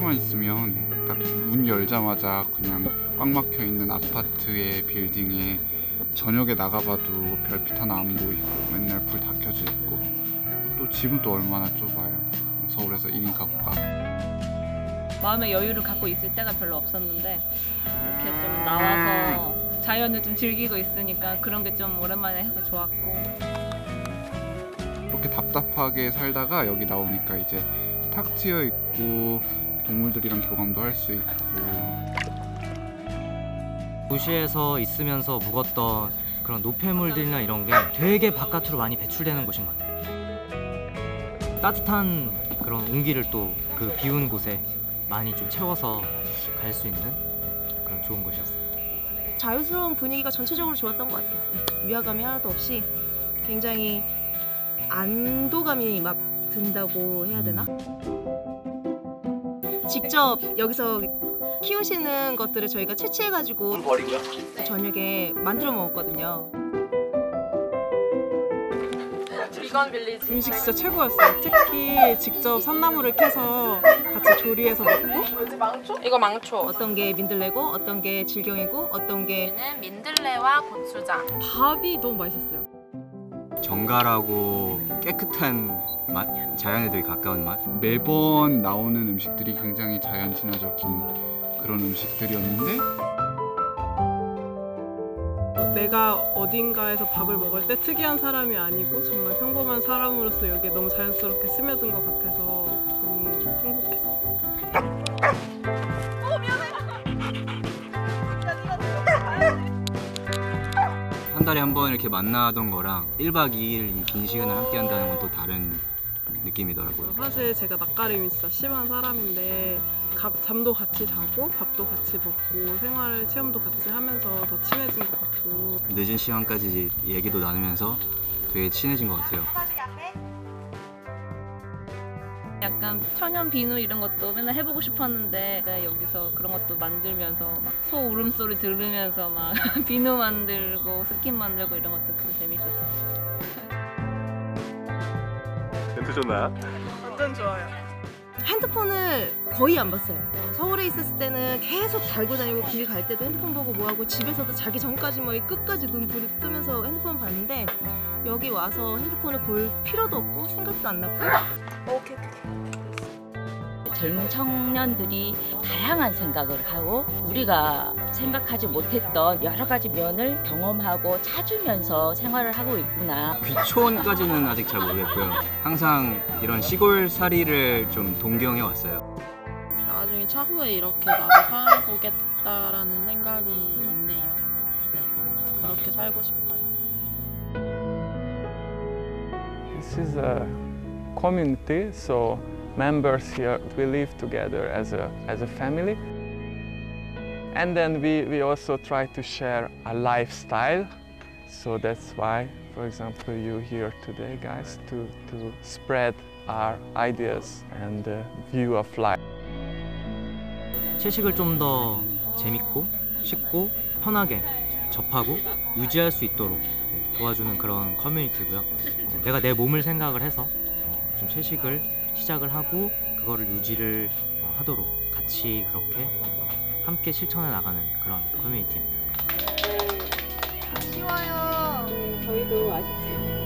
조금만 있으면 딱 문 열자마자 그냥 꽉 막혀 있는 아파트의 빌딩에 저녁에 나가봐도 별빛 하나 안 보이고 맨날 불 다 켜져 있고, 또 집은 또 얼마나 좁아요. 서울에서 1인 가구가. 마음의 여유를 갖고 있을 때가 별로 없었는데 이렇게 좀 나와서 자연을 좀 즐기고 있으니까 그런 게 좀 오랜만에 해서 좋았고. 그렇게 답답하게 살다가 여기 나오니까 이제 탁 트여 있고 동물들이랑 교감도 할 수 있고. 도시에서 있으면서 묵었던 그런 노폐물들이나 이런 게 되게 바깥으로 많이 배출되는 곳인 것 같아요. 따뜻한 그런 온기를 또 그 비운 곳에 많이 좀 채워서 갈 수 있는 그런 좋은 곳이었어요. 자유스러운 분위기가 전체적으로 좋았던 것 같아요. 위화감이 하나도 없이 굉장히 안도감이 막 든다고 해야 되나? 직접 여기서 키우시는 것들을 저희가 채취해가지고 저녁에 만들어 먹었거든요. 비건 빌리지 음식 진짜 최고였어요. 특히 직접 산나물을 캐서 같이 조리해서 먹고. 이거 망초. 어떤 게 민들레고, 어떤 게 질경이고, 어떤 게 여기는 민들레와 고추장. 밥이 너무 맛있었어요. 정갈하고 깨끗한 맛? 자연에 되게 가까운 맛? 매번 나오는 음식들이 굉장히 자연 친화적인 그런 음식들이었는데, 내가 어딘가에서 밥을 먹을 때 특이한 사람이 아니고 정말 평범한 사람으로서 여기에 너무 자연스럽게 스며든 것 같아서 너무 행복했어요. 한 달에 한 번 이렇게 만나던 거랑 1박 2일 긴 시간을 함께 한다는 건 또 다른 느낌이더라고요. 사실 제가 낯가림이 진짜 심한 사람인데 잠도 같이 자고 밥도 같이 먹고 생활 체험도 같이 하면서 더 친해진 것 같고. 늦은 시간까지 얘기도 나누면서 되게 친해진 것 같아요. 약간 천연 비누 이런 것도 맨날 해보고 싶었는데 여기서 그런 것도 만들면서 막 소 울음소리 들으면서 막 비누 만들고 스킨 만들고 이런 것도 좀 재밌었어요. 괜찮나요? 완전 좋아요. 핸드폰을 거의 안 봤어요. 서울에 있었을 때는 계속 달고 다니고 길 갈 때도 핸드폰 보고 뭐하고 집에서도 자기 전까지 뭐 끝까지 눈 부르뜨면서 핸드폰 봤는데 여기 와서 핸드폰을 볼 필요도 없고 생각도 안 났고. 오케이. 젊은 청년들이 다양한 생각을 하고 우리가 생각하지 못했던 여러 가지 면을 경험하고 찾으면서 생활을 하고 있구나. 귀촌까지는 아직 잘 모르겠고요. 항상 이런 시골살이를 좀 동경해 왔어요. 나중에 차후에 이렇게 나도 살아보겠다라는 생각이 있네요. 네, 그렇게 살고 싶어요. This is a community, so members here we live together as a family, and then we also try to share a lifestyle. So that's why, for example, you here today, guys, to spread our ideas and view of life. 채식을 좀 더 재밌고 쉽고 편하게 접하고 유지할 수 있도록 도와주는 그런 커뮤니티고요. 내가 내 몸을 생각을 해서 좀 채식을 시작을 하고 그거를 유지를 하도록 같이 그렇게 함께 실천해 나가는 그런 커뮤니티입니다. 아쉬워요. 저희도 아쉽습니다.